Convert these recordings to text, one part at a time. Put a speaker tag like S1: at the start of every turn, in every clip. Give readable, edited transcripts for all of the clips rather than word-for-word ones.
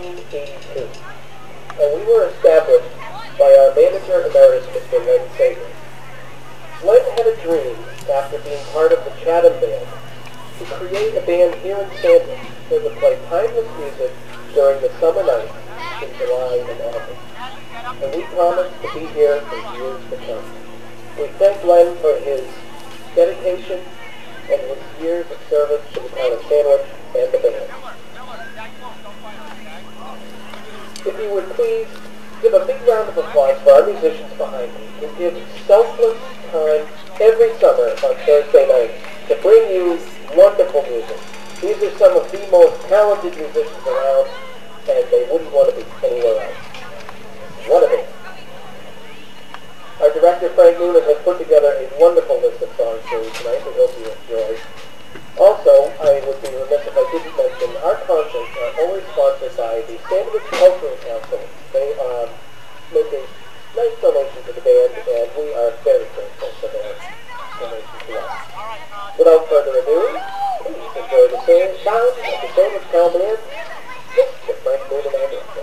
S1: 1982, and we were established by our manager emeritus, Mr. Len Sager. Len had a dream, after being part of the Chatham Band, to create a band here in Sandwich that would play timeless music during the summer nights in July and August. And we promised to be here for years to come. We thank Len for his dedication and his years of service to the town of Sandwich and the band. If you would please give a big round of applause for our musicians behind me who give selfless time every summer on Thursday nights to bring you wonderful music. These are some of the most talented musicians around, and they wouldn't want to be anywhere else. What a band. Our director, Frank Noonan, has put together a wonderful list of songs for you tonight. We hope you enjoy. Also, I would be remiss if I didn't mention our concerts are always sponsored by the Sandwich Cultural Council. They make a nice donation to the band, and we are very grateful for their donation to us. Without further ado, please enjoy the sound of the Sandwich Town Band. This is Frank Noonan and Orchestra.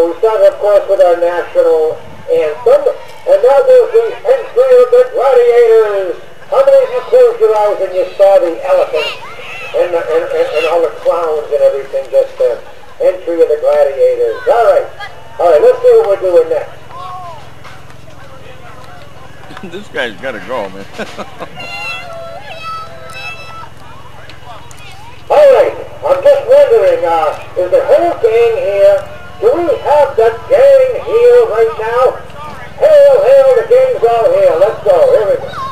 S1: we started, of course, with our national anthem, and now there's the entry of the gladiators. How many of you closed your eyes and you saw the elephants and all the clowns and everything just then? Entry of the gladiators. All right, let's see what we're doing next.
S2: This guy's got to go, man.
S1: All right, I'm just wondering, is the whole gang here? Do we have the gang here right now? Hail, hail, the gang's all here. Let's go. Here we go.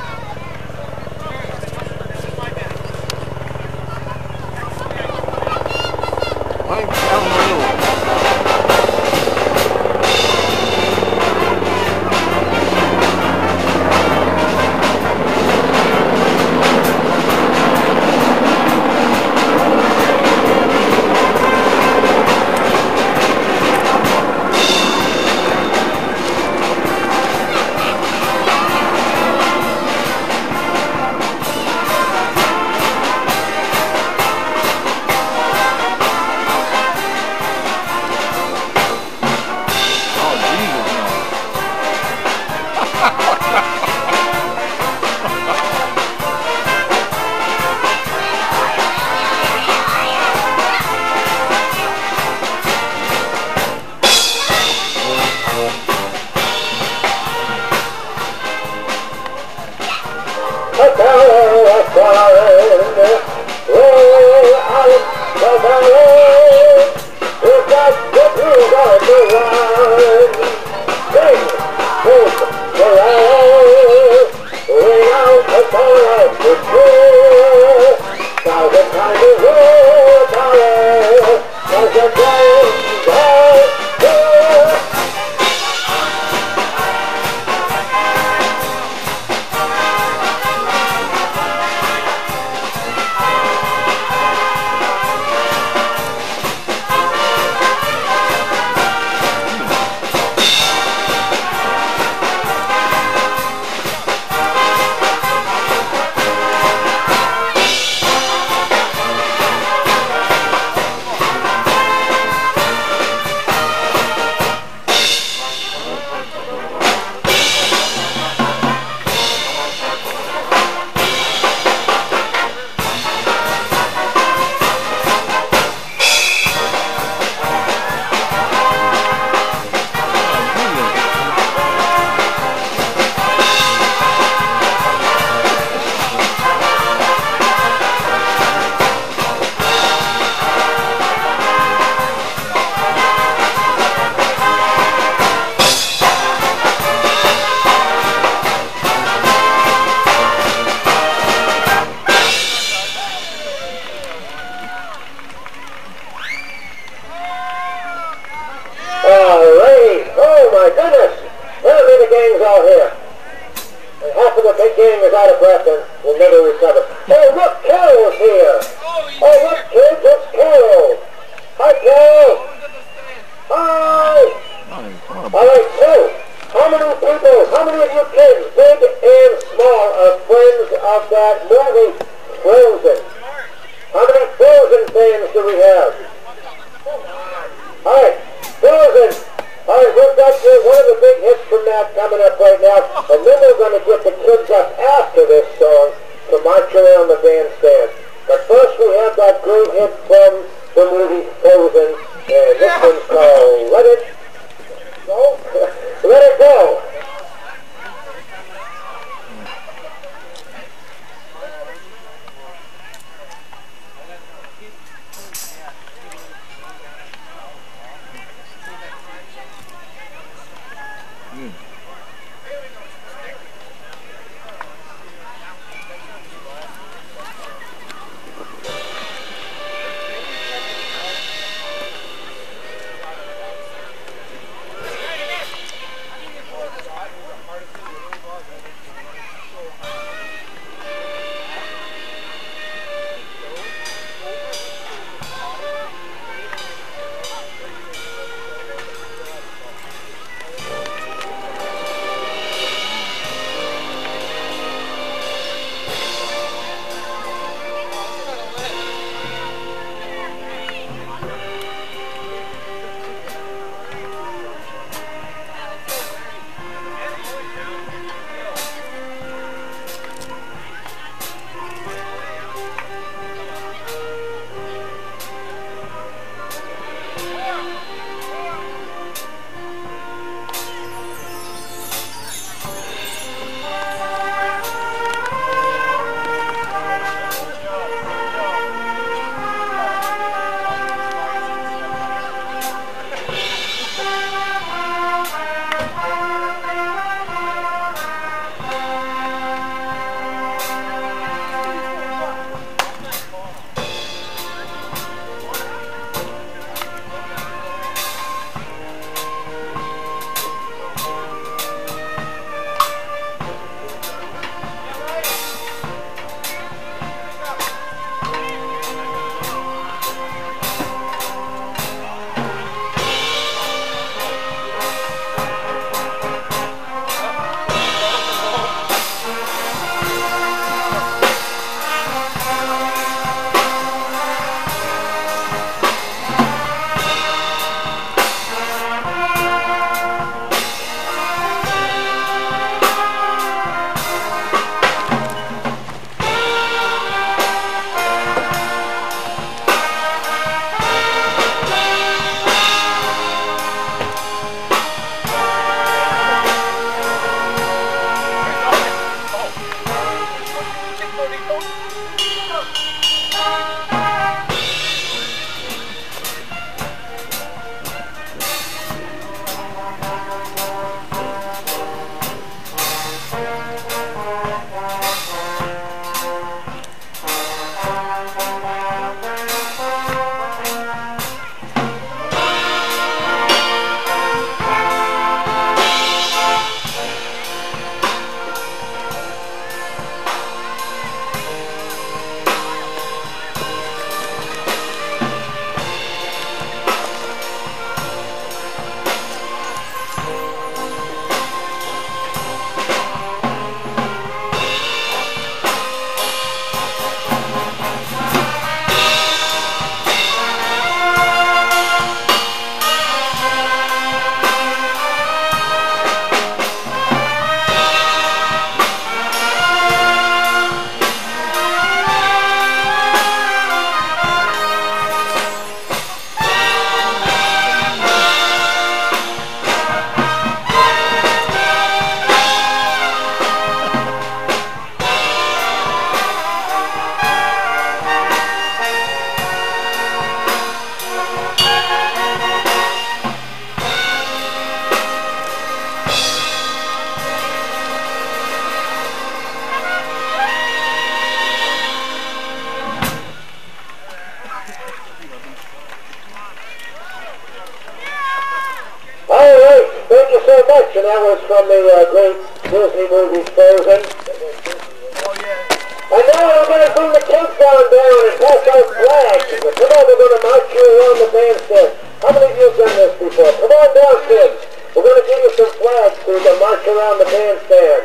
S1: very much, and that was from the great Disney movie Frozen.
S3: Oh, yeah.
S1: And now we're going to bring the countdown down and pass out flags. Come on, we're going to march you around the bandstand. How many of you have done this before? Come on down, kids. We're going to give you some flags so you can march around the bandstand.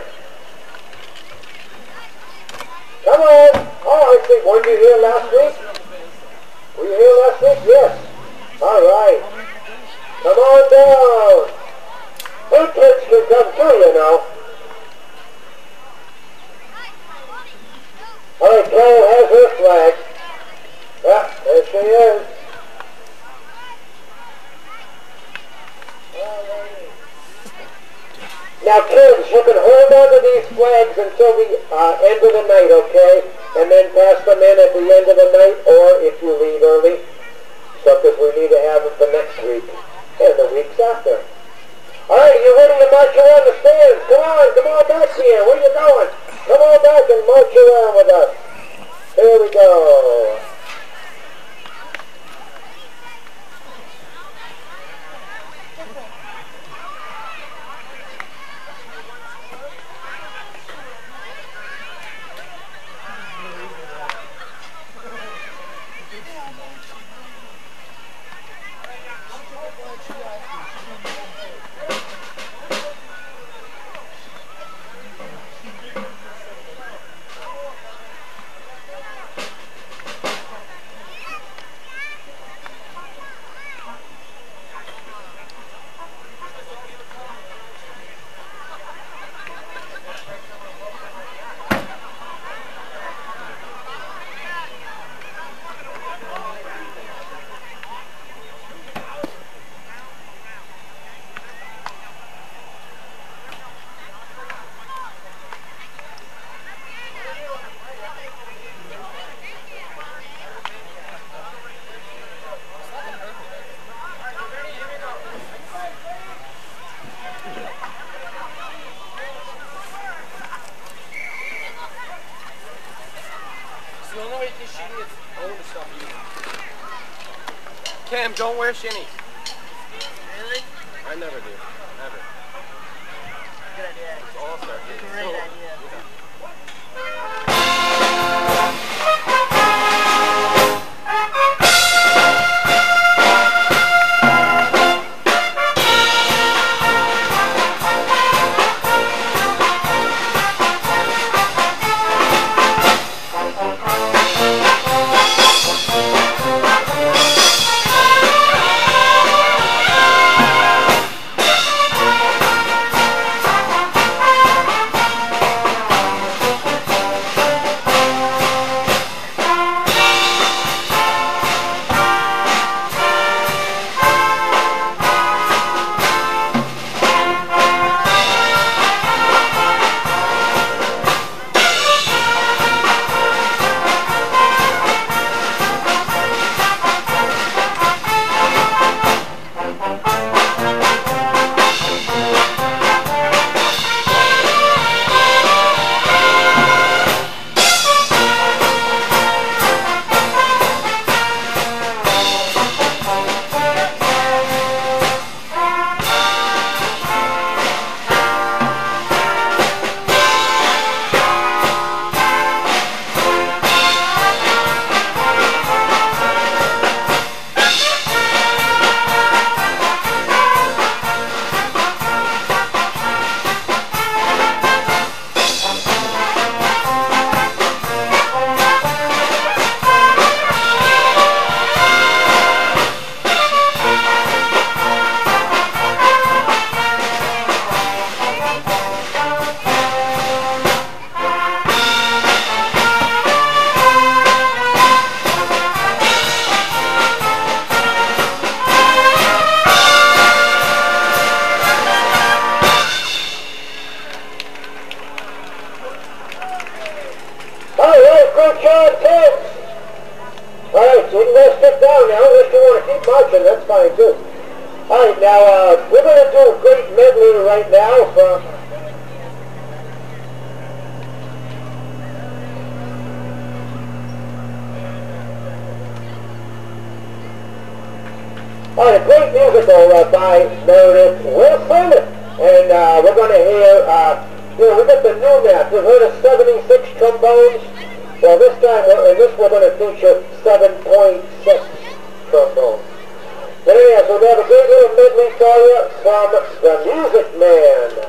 S1: Come on. Oh, I see. Weren't you here last week? Were you here last week? Yes. All right. Come on down. Hey, kids can come too, you know. All right, Carol has her flag. Yeah, there she is. Now, kids, you can hold on to these flags until the end of the night, okay? And then pass them in at the end of the night, or if you leave early. So, because we need to have them for next week and the weeks after. All right, you ready to march around the stands? Come on back here. Where you going? Come on back and march around with us. Here we go.
S3: Cam, don't wear shinny. Really? I never do. Never. Good idea. It's all start. Great idea. Good job, kids. All right, so you can go sit down now. Unless you want to keep marching, that's fine too. All right, now we're going to do a great medley right now from... All right, a great musical by Meredith Wilson. And we're going to hear, we got the new map. You've heard of 76 trombones? Well, this time, in this we're going to feature 7.6 trombones. But anyhow, so we have a great little medley for you from the Music Man.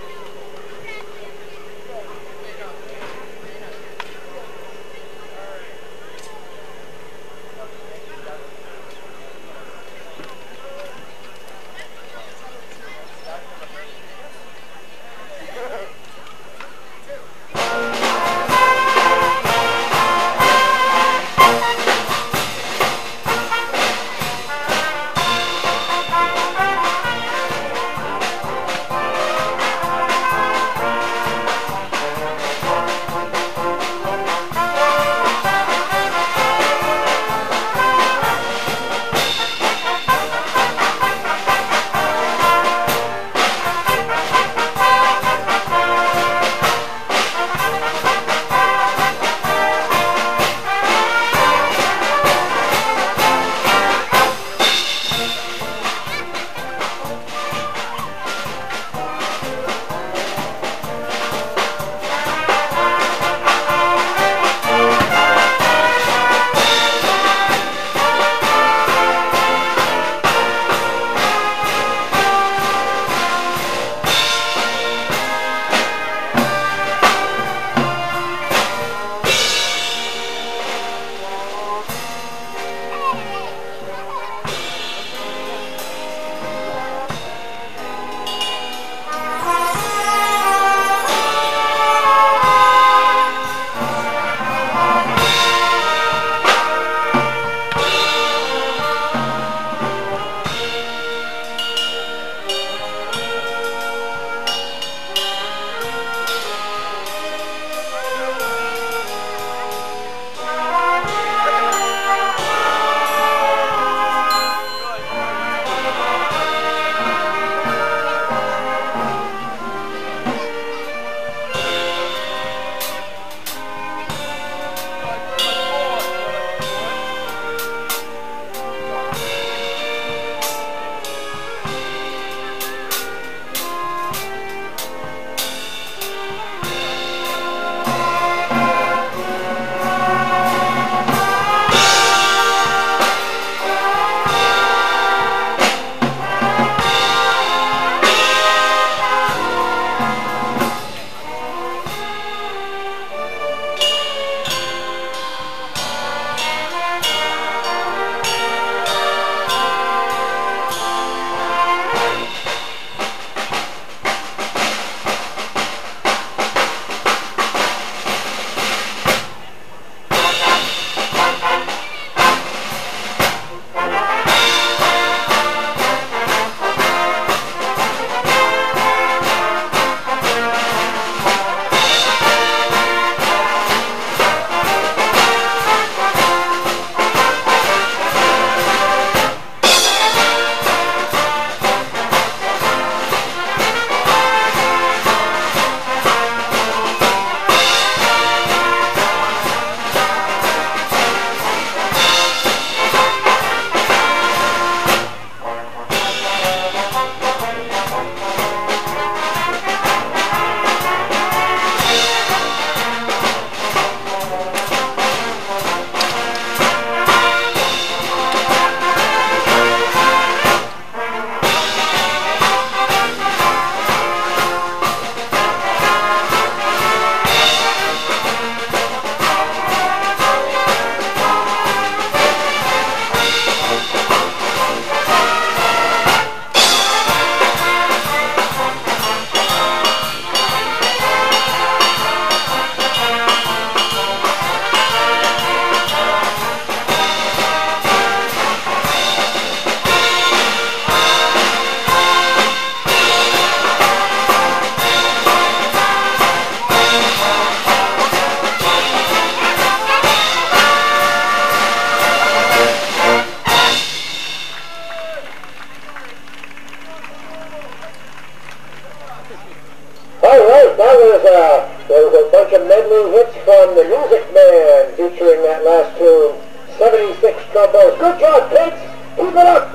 S3: There was a bunch of medley hits from the Music Man featuring that last tune, 76 trombones. Good job, kids! Keep it up!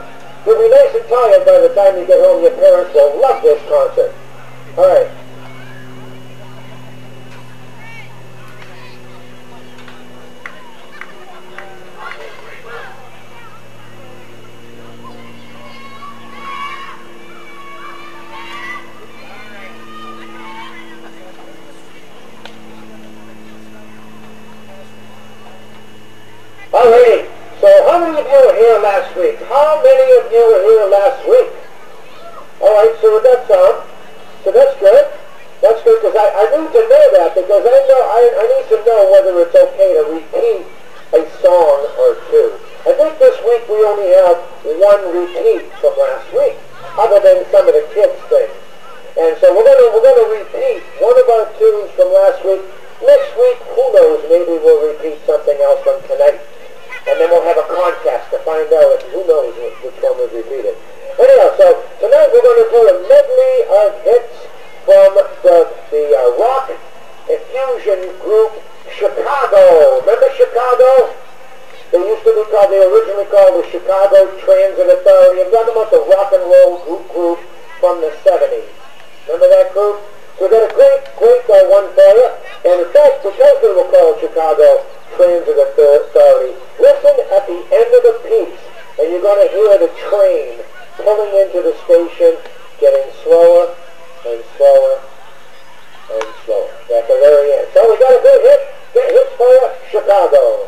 S3: You'll be nice and tired by the time you get home. Your parents will love this concert. All right. Alrighty, so how many of you were here last week? How many of you were here last week? Alright, so with that sound, so that's good. That's good because I need to know that because I need to know whether it's okay to repeat a song or two. I think this week we only have one repeat from last week, other than some of the kids' things. And so we're gonna repeat one of our tunes from last week. Next week, who knows, maybe we'll repeat something else from tonight. And then we'll have a contest to find out who knows which one was repeated. Anyhow, so tonight we're going to do a medley of hits from the rock infusion group Chicago. Remember Chicago? They originally called the Chicago Transit Authority. I'm talking about the rock and roll group from the 70s. Remember that group? So we got a great one for you. And in fact, because they were called Chicago Transit Authority, listen at the end of the piece, and you're going to hear the train pulling into the station, getting slower and slower and slower. At the very end. So we got a good hit for you, Chicago.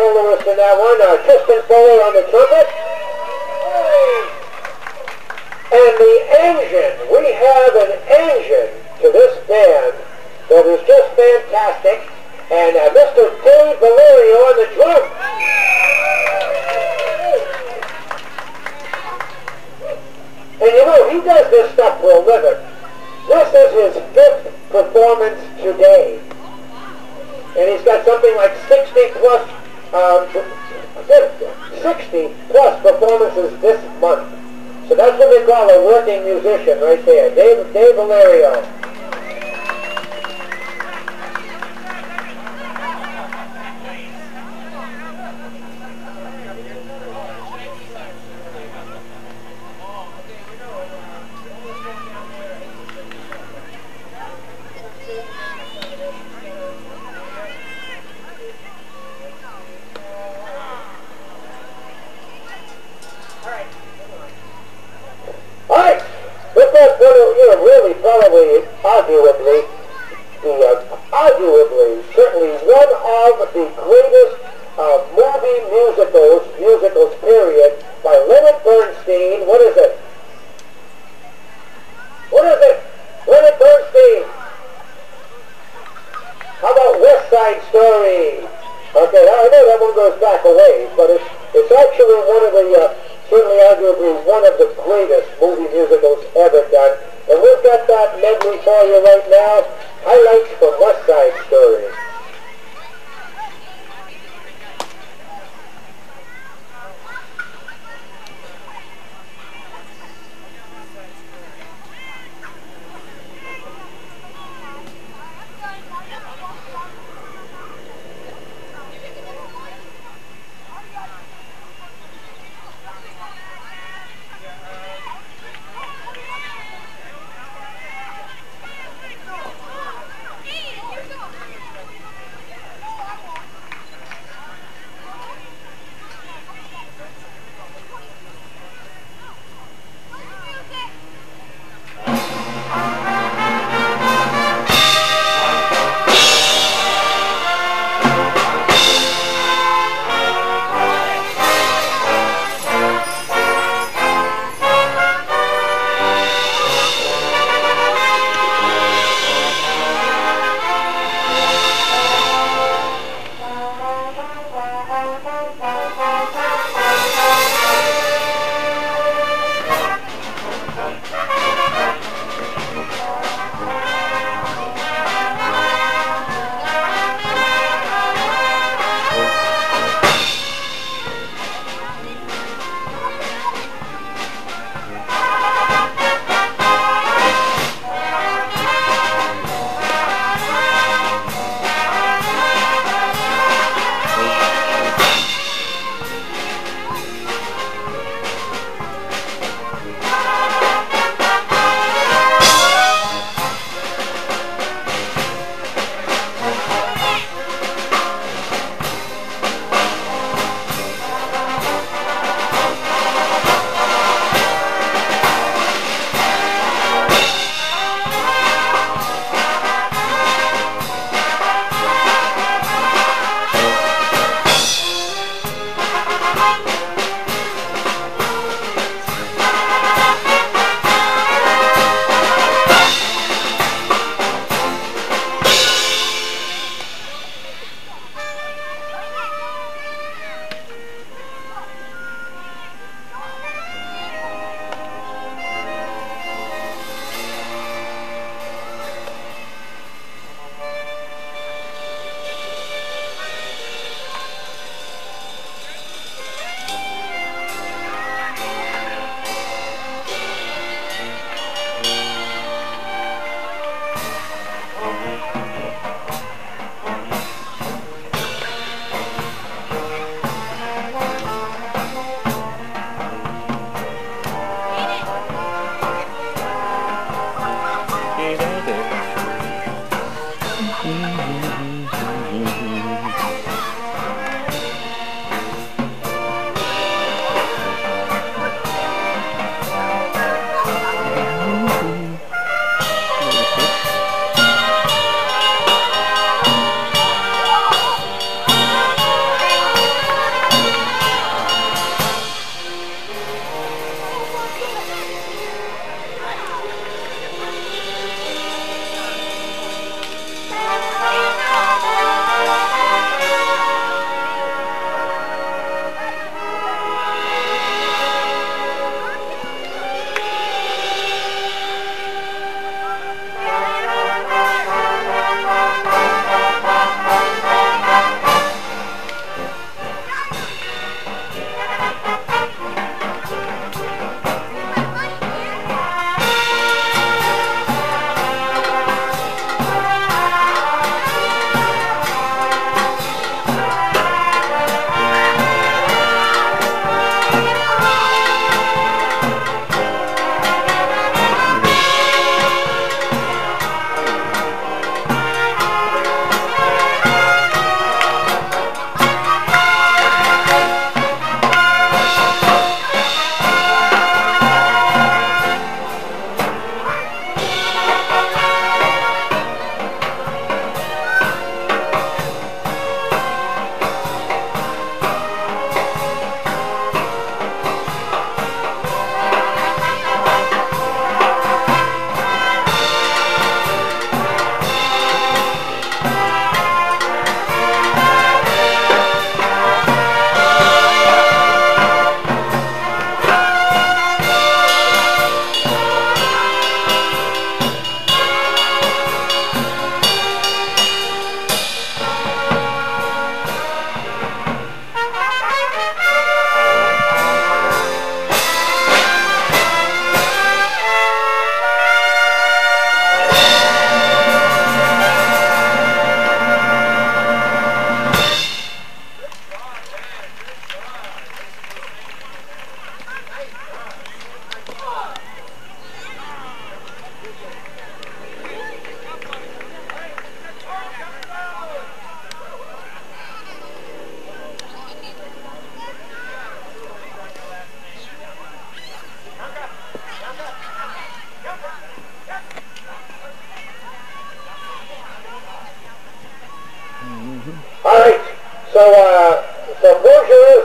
S3: soloist in that one, Tristan Fuller on the trumpet. And the engine, we have an engine to this band that is just fantastic. And Mr. Dave Valerio on the drum. And you know, he does this stuff for a living. This is his 5th performance today. And he's got something like 60 plus performances this month. So that's what they call a working musician right there, Dave Valerio. Alright, with that, really, probably, arguably, certainly one of the greatest movie musicals, period, by Leonard Bernstein. What is it? Leonard Bernstein. How about West Side Story? Okay, I know that one goes back a ways, but it's actually one of the, certainly arguably one of the greatest movie musicals ever done. And we've got that medley for you right now. Highlights from West Side Story.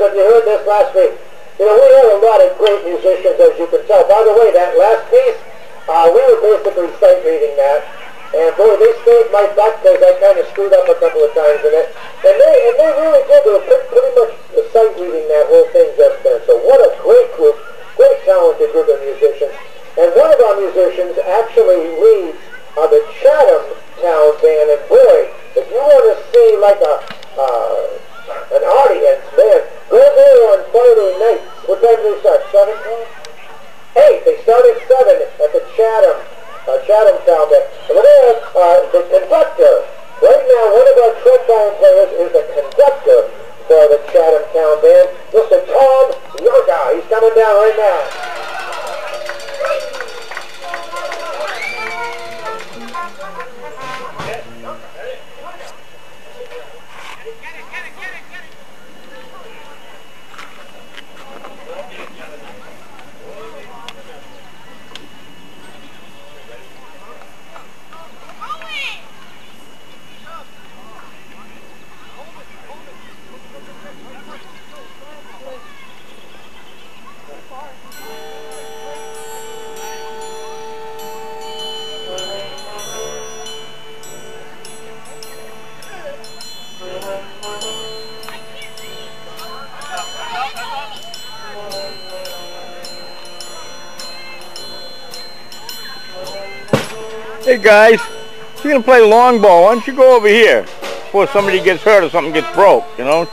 S3: if you heard this last week. You know, we have a lot of great musicians, as you can tell. By the way, that last piece, we were basically sight reading that. And boy, they saved my butt because I kind of screwed up a couple of times in it. And they really did. They were pretty much sight reading that whole thing just then. So what a great group, great talented group of musicians. And one of our musicians actually leads the Chatham Town Band. And boy, if you want to see like an audience, man, go there on Friday nights. What time do they start? 7? 8. They start at 7 at the Chatham Town Band. And we're going to have the conductor. Right now, one of our trombone players is the conductor for the Chatham Town Band. Mr. Tom Yurga. He's coming down right now.
S2: Hey guys, if you're gonna play long ball, why don't you go over here before somebody gets hurt or something gets broke, you know?